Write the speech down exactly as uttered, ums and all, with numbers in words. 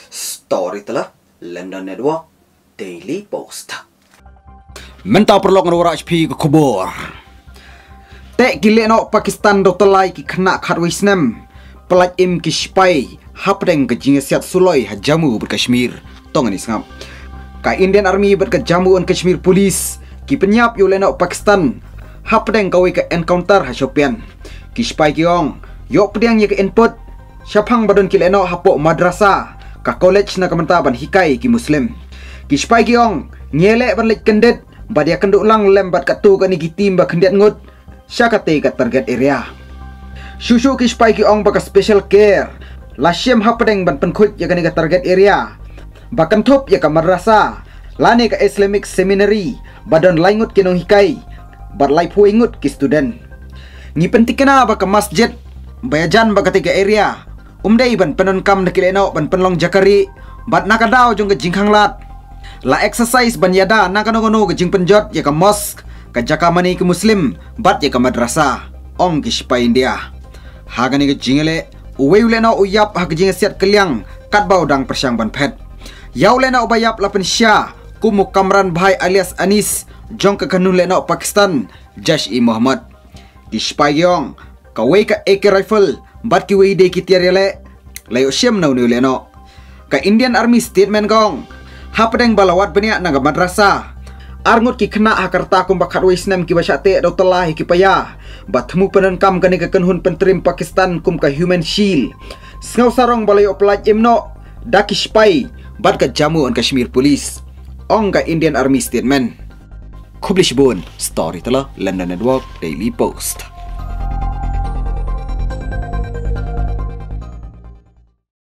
Storyteller London Network Daily Post. Mentau perlok ngora H P ke kubur. Tek gile no Pakistan do telai ki kena khat wisnem. Pelat im ki spai hapdeng ke jingesiat suloi hajamu berkashmir. Tong ni sangap. Ka Indian Army ber ke jamu on Kashmir Police ki penyap yo leno Pakistan hapdeng kawe ke encounter ha Shopian. Ki spai ki ong yo pedang ye ke input syapang badon ki leno hapo madrasah ka college na kemantaban hikai ki muslim. Ki spai ki ong nyele ban lek kendet badia kenduk lang lembat katu ka ni gitim ba kendet ngut syakate ka target area. Shushu ki spai ki ong baka special care lasyem hapdeng ban penkhut ya ka ni ka target area. Bahkan top ya ka madrasah lane ka Islamic Seminary badon laingut kinong hikai bar lai puingut ki student. Ngi penting kena baka masjid bayajan baka tiga area umdai ban penonkam nakileno ban penlong jakari bat nakadaw jong ke jingkhang lat la exercise ban yada nakanogono ke jing penjot ya ka mosque ka jakamani ke muslim bat ya ka madrasah ong ki spai India hagani ke jingele uwe uleno uyap ha ke jingesiat keliang kat bau dang persyang ban phet yau leno ubayap lapen syah kumuk Kamran Bhai alias Anis jong ke kanun leno Pakistan Jash-i Muhammad di spai yong kawe ka A K rifle bat ki wei de ki tiarele layo syem nau ni leno ka Indian Army statement gong hapdeng balawat benia naga madrasah arngut ki kena hakarta kum bakhat wisnem ki basyate do telah ki payah batmu penenkam kani ka kenhun pentrim Pakistan kum ka human shield sngau sarong balayo pelaj imno daki spai bat ka jamu on Kashmir Police ong ka Indian Army statement. Kublish Bun, Storyteller London Network Daily Post.